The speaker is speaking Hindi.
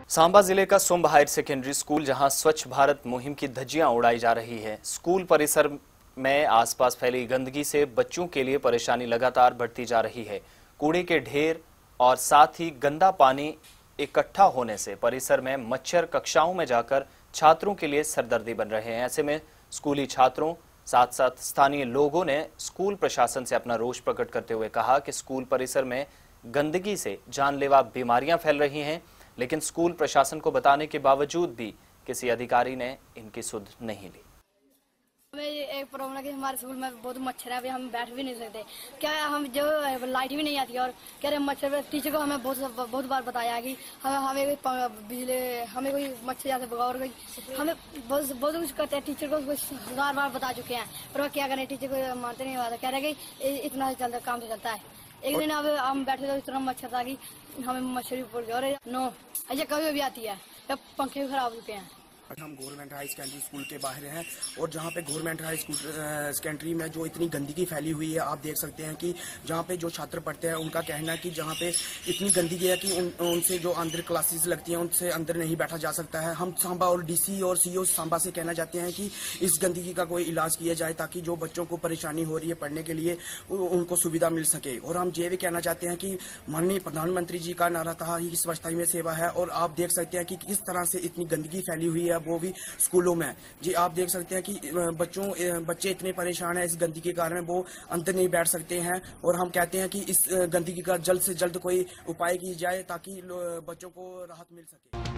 सांबा जिले का सुंब हायर सेकेंडरी स्कूल जहां स्वच्छ भारत मुहिम की धज्जियां उड़ाई जा रही है। स्कूल परिसर में आसपास फैली गंदगी से बच्चों के लिए परेशानी लगातार बढ़ती जा रही है। कूड़े के ढेर और साथ ही गंदा पानी इकट्ठा होने से परिसर में मच्छर कक्षाओं में जाकर छात्रों के लिए सरदर्दी बन रहे हैं। ऐसे में स्कूली छात्रों साथ साथ स्थानीय लोगों ने स्कूल प्रशासन से अपना रोष प्रकट करते हुए कहा कि स्कूल परिसर में गंदगी से जानलेवा बीमारियां फैल रही हैं, लेकिन स्कूल प्रशासन को बताने के बावजूद भी किसी अधिकारी ने इनकी सुध नहीं ली। हमें एक प्रॉब्लम है कि हमारे स्कूल में बहुत मच्छर है, अभी हम बैठ भी नहीं सकते। क्या हम जो लाइट भी नहीं आती और कह रहे मच्छर, टीचर को हमें बहुत बार बताया कि हमें बिजली हमें कोई मच्छर जैसे भगा और कोई हमें बहुत कुछ करते हैं। टीचर को बार बता चुके हैं, पर क्या करें, टीचर को मानते नहीं बात। कह रहे कि इतना चलता काम से चलता है। एक दिन अब हम बैठे तो इतना मच्छर था कि हमें मच्छर भी पड़ गया। और नो ऐसे कभी भी आती है, जब पंखे भी खराब हो चुके हैं। हम गवर्नमेंट हाई सेकेंडरी स्कूल के बाहर हैं और जहाँ पे गवर्नमेंट हाई स्कूल सेकेंडरी में जो इतनी गंदगी फैली हुई है, आप देख सकते हैं कि जहाँ पे जो छात्र पढ़ते हैं उनका कहना है कि जहाँ पे इतनी गंदगी है कि उनसे जो अंदर क्लासेस लगती हैं उनसे अंदर नहीं बैठा जा सकता है। हम सांबा और डीसी और सीओ सांबा से कहना चाहते हैं कि इस गंदगी का कोई इलाज किया जाए ताकि जो बच्चों को परेशानी हो रही है पढ़ने के लिए उनको सुविधा मिल सके। और हम ये भी कहना चाहते हैं कि माननीय प्रधानमंत्री जी का नारा था ही स्वच्छता में सेवा है, और आप देख सकते हैं कि किस तरह से इतनी गंदगी फैली हुई है, वो भी स्कूलों में। जी आप देख सकते हैं कि बच्चे इतने परेशान हैं इस गंदगी के कारण, वो अंदर नहीं बैठ सकते हैं। और हम कहते हैं कि इस गंदगी का जल्द से जल्द कोई उपाय की जाए ताकि बच्चों को राहत मिल सके।